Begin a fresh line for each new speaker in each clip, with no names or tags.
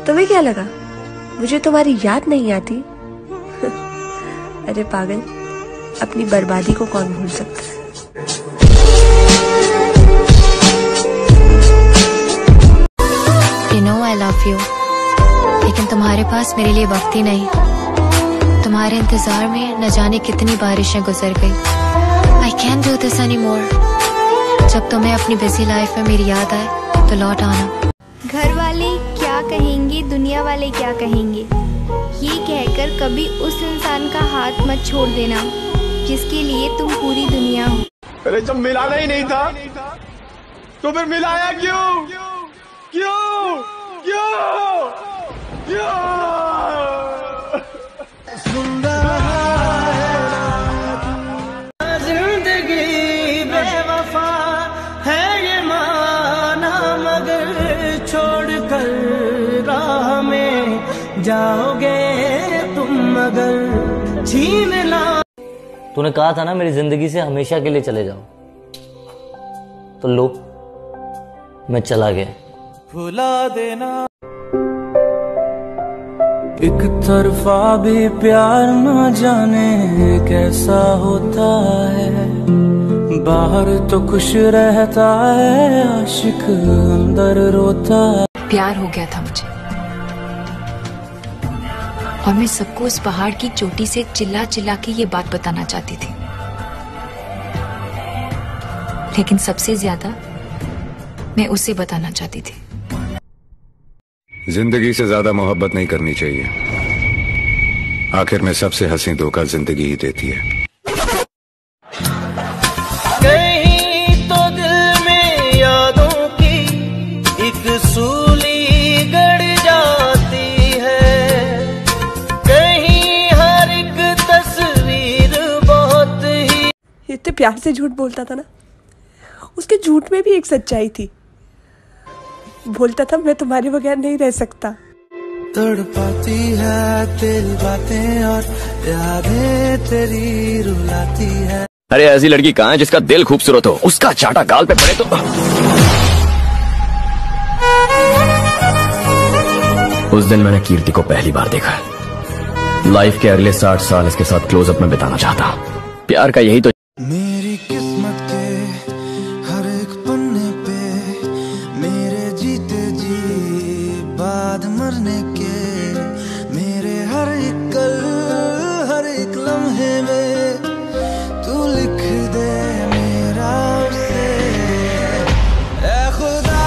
तुम्हें क्या लगा मुझे तुम्हारी याद नहीं आती? अरे पागल, अपनी बर्बादी को कौन भूल सकता है।
You know I love you, लेकिन तुम्हारे पास मेरे लिए वक्त ही नहीं। तुम्हारे इंतजार में न जाने कितनी बारिशें गुजर गई। I can't do this anymore। जब तुम्हें अपनी बिजी लाइफ में मेरी याद आए तो लौट आना।
घर वाले क्या कहेंगे, दुनिया वाले क्या कहेंगे, ये कहकर कभी उस इंसान का हाथ मत छोड़ देना जिसके लिए तुम पूरी दुनिया हो।
अरे जब मिलाना ही नहीं था तो फिर मिलाया क्यों? क्यों क्यों क्यों?
जिंदगी बेवफा है ये माना, मगर छोड़ कर राह में जाओगे तुम, मगर छीन ला।
तूने कहा था ना मेरी जिंदगी से हमेशा के लिए चले जाओ, तो लो मैं चला गया।
भुला देना एक तरफा भी प्यार न जाने कैसा होता है, बाहर तो खुश रहता है, आशिक अंदर रोता है।
प्यार हो गया था मुझे और मैं सबको उस पहाड़ की चोटी से चिल्ला चिल्ला के ये बात बताना चाहती थी, लेकिन सबसे ज्यादा मैं उसे बताना चाहती थी।
जिंदगी से ज्यादा मोहब्बत नहीं करनी चाहिए, आखिर में सबसे हंसी धोखा जिंदगी ही देती है।
कहीं तो दिल में यादों की एक सूली गड़ जाती है, कहीं हर एक तस्वीर बहुत ही।
इतने प्यार से झूठ बोलता था ना, उसके झूठ में भी एक सच्चाई थी। बोलता था मैं तुम्हारे बगैर नहीं रह सकता।
तड़पाती है तेरी बातें और यादें तेरी रुलाती है।
अरे ऐसी लड़की कहाँ है जिसका दिल खूबसूरत हो, उसका चाटा गाल पे पड़े तो। उस दिन मैंने कीर्ति को पहली बार देखा। लाइफ के अगले 60 साल इसके साथ क्लोजअप में बिताना चाहता हूँ। प्यार का यही तो।
मेरी किस्मत के हर एक पन्ने पे मेरे जीते जी बाद मरने के, मेरे हर एक कल हर एक लम्हे में तू लिख दे मेरा उसे। ऐ खुदा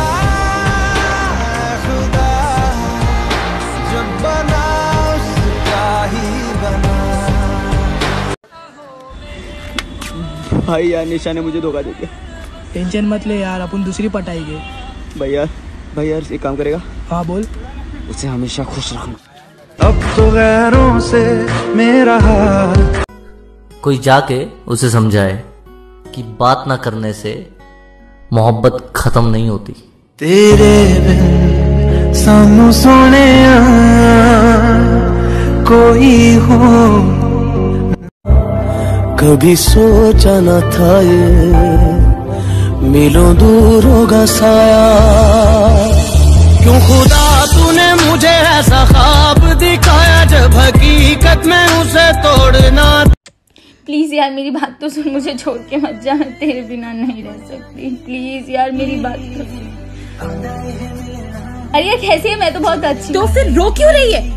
जब बना उसका ही बना।
भाई यार निशा ने मुझे धोखा दे दिया।
टेंशन मत ले यार, अपन दूसरी पटाएंगे।
भाई यार एक काम करेगा?
हाँ बोल।
उसे हमेशा खुश रखना।
अब तो गैरों से मेरा हाल।
कोई जाके उसे समझाए कि बात ना करने से मोहब्बत खत्म नहीं होती।
तेरे बिन सानू सोने कोई हो, कभी सोचा न था ये मिलों दूर होगा साया। क्यों खुदा तूने मुझे ऐसा ख्वाब दिखाया जब हकीकत में उसे तोड़ना।
प्लीज यार मेरी बात तो सुन, मुझे छोड़ के मत जा, मैं तेरे बिना नहीं रह सकती। प्लीज यार मेरी बात तो सुन। अरे कैसी है? मैं तो बहुत अच्छी।
तो फिर रो क्यों रही है?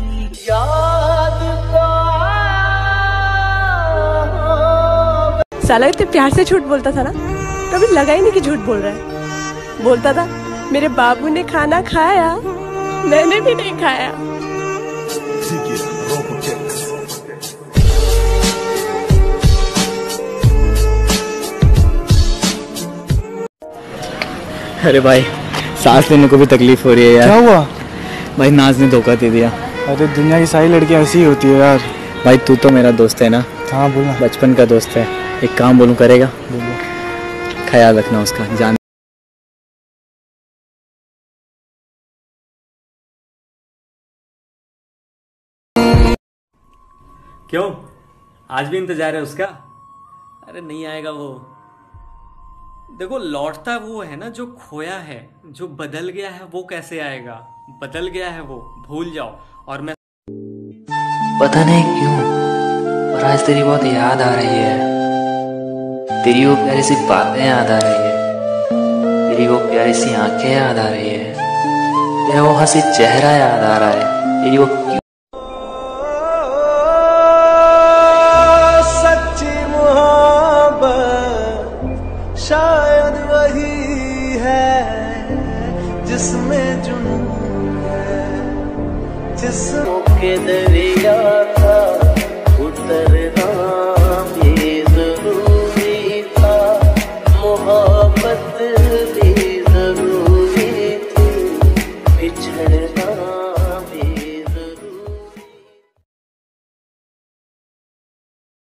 साला इतने प्यार से झूठ बोलता था ना, कभी लगा ही नहीं कि झूठ बोल रहा है। बोलता था मेरे बाबू ने खाना खाया, मैंने भी नहीं खाया।
अरे भाई सांस लेने को भी तकलीफ हो रही है यार।
क्या हुआ?
भाई नाज ने धोखा दे दिया।
अरे दुनिया की सारी लड़कियां ऐसी ही होती है यार।
भाई तू तो मेरा दोस्त है ना?
हाँ बोलना।
बचपन का दोस्त है। एक काम बोलूं, करेगा? बोलो। ख्याल रखना उसका, जान।
क्यों आज भी इंतजार है उसका? अरे नहीं आएगा वो,
देखो लौटता वो है ना जो खोया है, जो बदल गया है वो कैसे आएगा? बदल गया है वो, भूल जाओ। और मैं
पता नहीं क्यों पर आज तेरी बहुत याद आ रही है। तेरी वो प्यारी सी बातें याद आ रही है, तेरी वो प्यारी सी आंखें याद आ रही है, तेरा वो हंसी चेहरा याद आ रहा है, तेरी वो
सच्ची मोहब्बत शायद वही है जिसमें जुनून है, जिस के दरिया का उतर